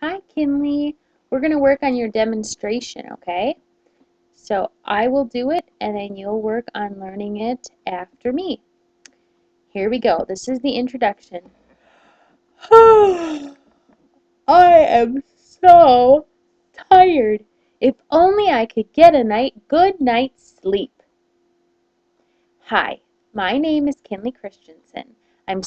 Hi, Kinley. We're going to work on your demonstration, okay? So I will do it, and then you'll work on learning it after me. Here we go. This is the introduction. I am so tired. If only I could get a good night's sleep. Hi, my name is Kinley Christensen. I'm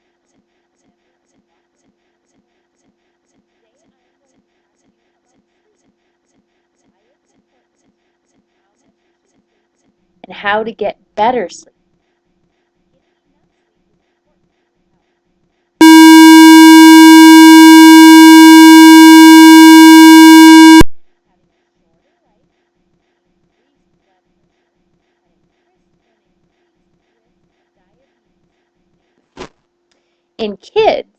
and how to get better sleep. In kids,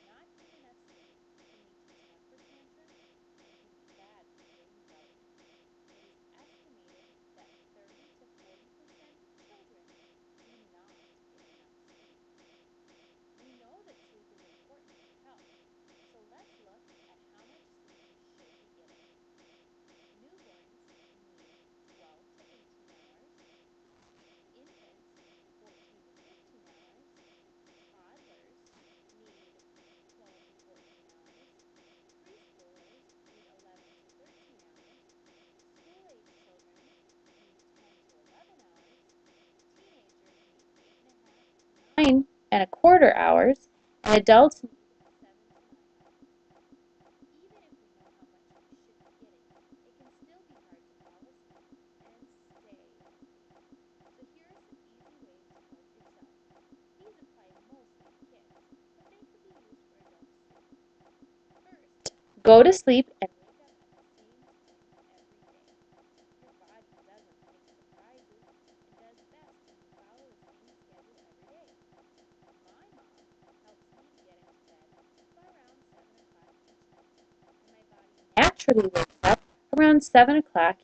nine and a quarter hours, and adults go to sleep and naturally wakes up around 7 o'clock.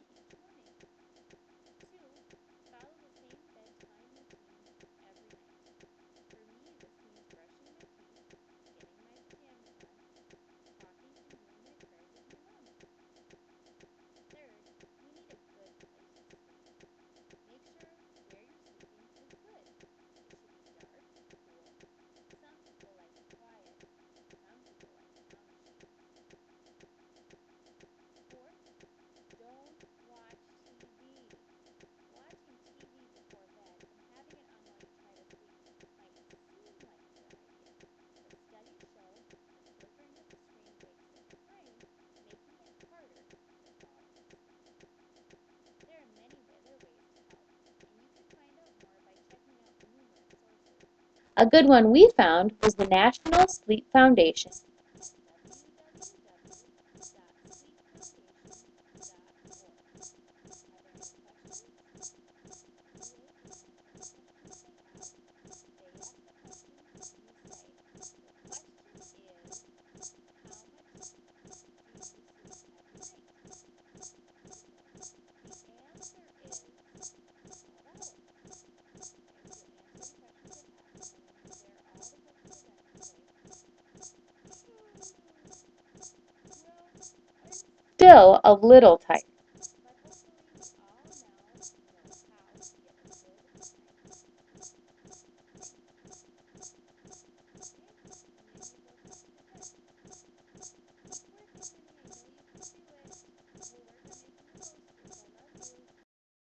A good one we found was the National Sleep Foundation. Still a little tight.